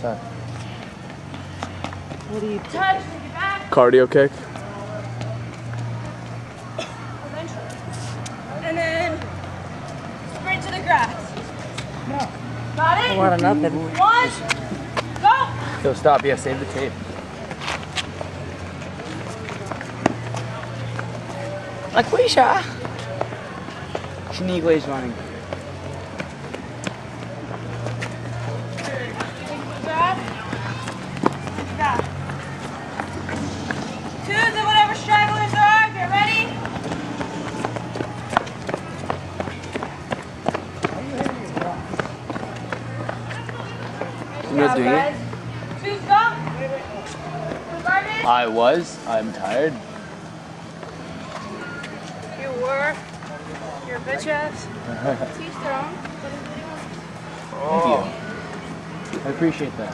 What's that? What do you Touch. Cardio kick. And then sprint to the grass. No. Got it? A lot of nothing. 1, go! Yo, stop. Yeah, save the tape. LaQuisha! Shaniqua is running. Grass. 2s and whatever stragglers there are. Get ready. You're not doing it? 2s, go. Garbage. I was. I'm tired. You were. You're a bitch ass. Too strong. Thank you. I appreciate that.